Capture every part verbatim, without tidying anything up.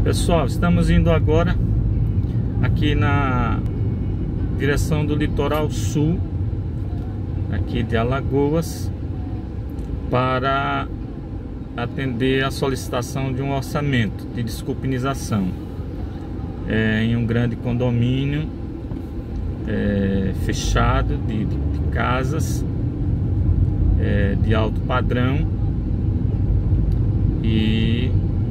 Pessoal, estamos indo agora aqui na direção do litoral sul, aqui de Alagoas, para atender a solicitação de um orçamento de desculpinização é, em um grande condomínio é, fechado de, de, de casas é, de alto padrão. E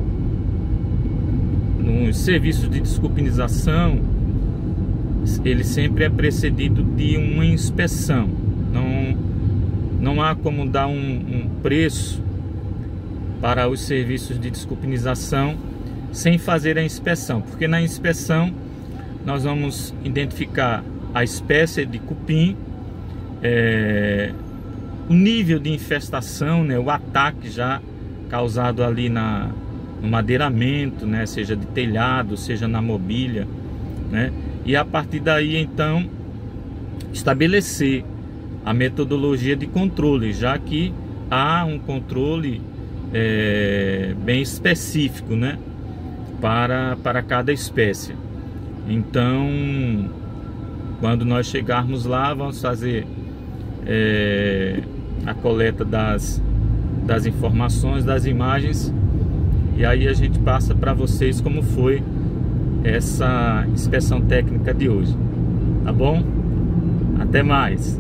nos serviços de desculpinização, ele sempre é precedido de uma inspeção. Não, não há como dar um, um preço para os serviços de desculpinização sem fazer a inspeção, porque na inspeção nós vamos identificar a espécie de cupim, é, o nível de infestação, né, o ataque já causado ali na, no madeiramento, né, seja de telhado, seja na mobília, né, e a partir daí então estabelecer a metodologia de controle, já que há um controle é, bem específico, né, para, para cada espécie. Então, quando nós chegarmos lá, vamos fazer é, a coleta das, das informações, das imagens, e aí a gente passa para vocês como foi essa inspeção técnica de hoje, tá bom? Até mais!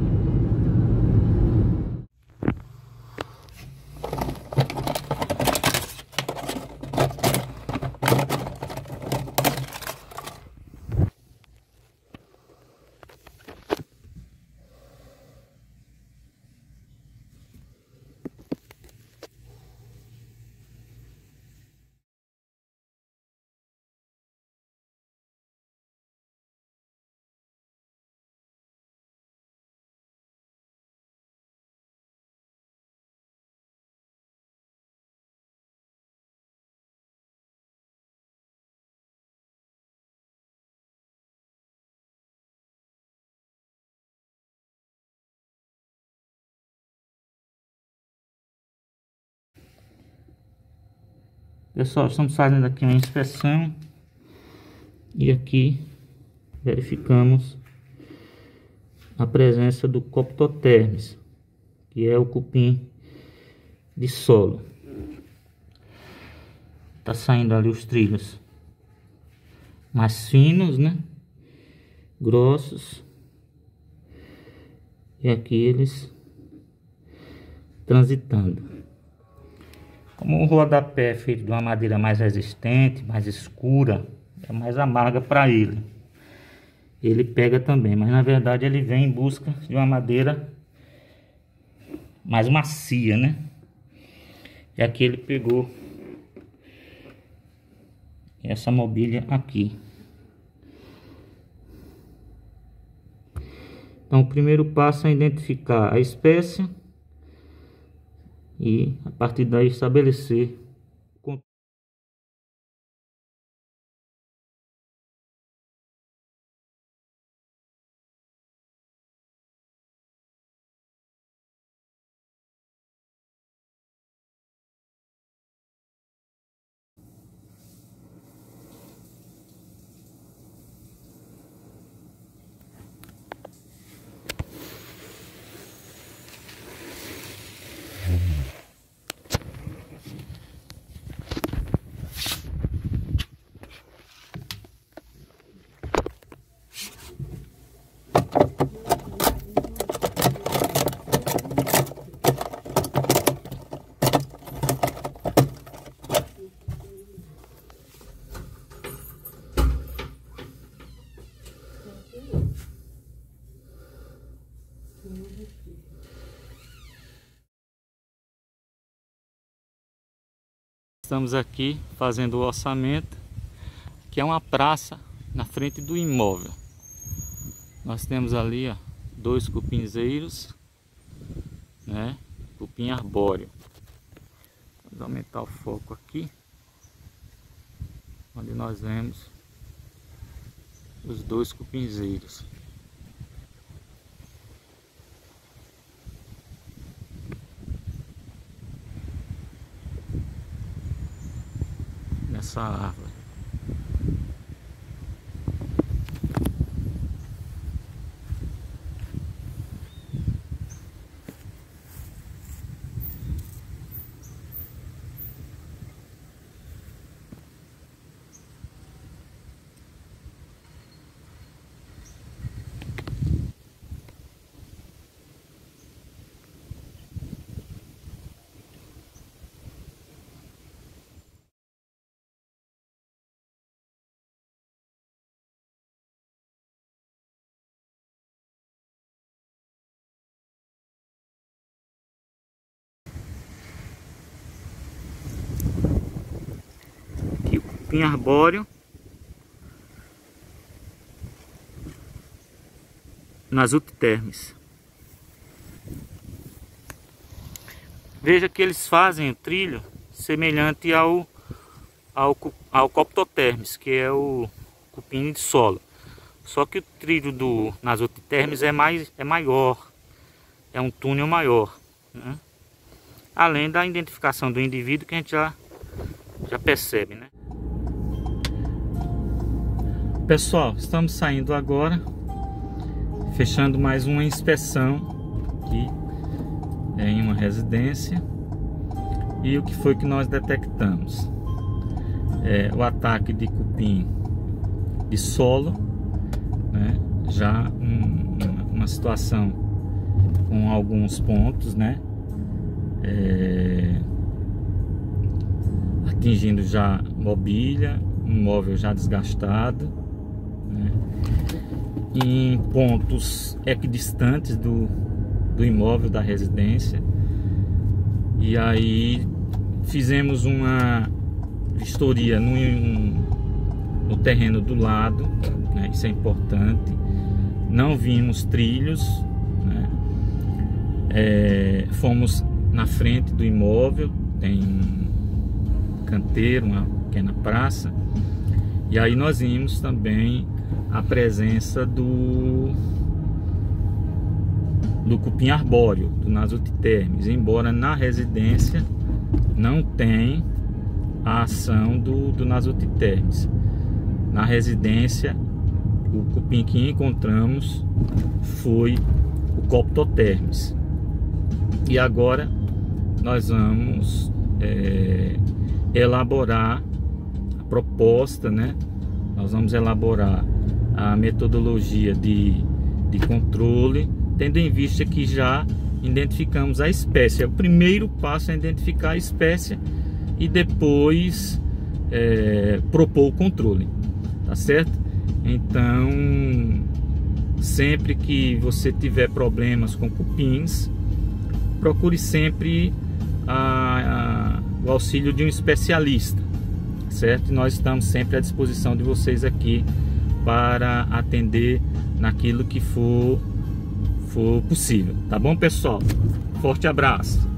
Pessoal, estamos fazendo aqui uma inspeção e aqui verificamos a presença do Coptotermes, que é o cupim de solo. Tá saindo ali os trilhos mais finos, né, grossos, e aqui eles transitando. Como o rodapé é feito de uma madeira mais resistente, mais escura, é mais amarga para ele. Ele pega também, mas na verdade ele vem em busca de uma madeira mais macia, né? E aqui ele pegou essa mobília aqui. Então o primeiro passo é identificar a espécie e a partir daí estabelecer o Estamos aqui fazendo o orçamento, que é uma praça na frente do imóvel. Nós temos ali, ó, dois cupinzeiros, né? Cupim arbóreo. Vamos aumentar o foco aqui, onde nós vemos os dois cupinzeiros. Nessa árvore. cupim arbóreo nas Utitermes. Veja que eles fazem o trilho semelhante ao, ao, ao Coptotermes, que é o cupim de solo. Só que o trilho do, nas Utitermes é, mais, é maior, é um túnel maior, né? Além da identificação do indivíduo que a gente já, já percebe, né? Pessoal, estamos saindo agora, fechando mais uma inspeção aqui em uma residência. E o que foi que nós detectamos? É, o ataque de cupim de solo, né? Já um, uma situação com alguns pontos, né? É, atingindo já mobília, um móvel já desgastado, né? Em pontos equidistantes do, do imóvel da residência. E aí fizemos uma vistoria no, no terreno do lado, né? Isso é importante. Não vimos trilhos, né? É, fomos na frente do imóvel, tem um canteiro, uma pequena praça, e aí nós vimos também a presença do do cupim arbóreo, do Nasutitermes, embora na residência não tem a ação do, do Nasutitermes. Na residência, o cupim que encontramos foi o Coptotermes. E agora nós vamos é, elaborar a proposta, né? Nós vamos elaborar a metodologia de, de controle, tendo em vista que já identificamos a espécie. O primeiro passo é identificar a espécie e depois é, propor o controle, tá certo? Então, sempre que você tiver problemas com cupins, procure sempre a, a, o auxílio de um especialista, certo? E nós estamos sempre à disposição de vocês aqui para atender naquilo que for, for possível, tá bom, pessoal? Forte abraço!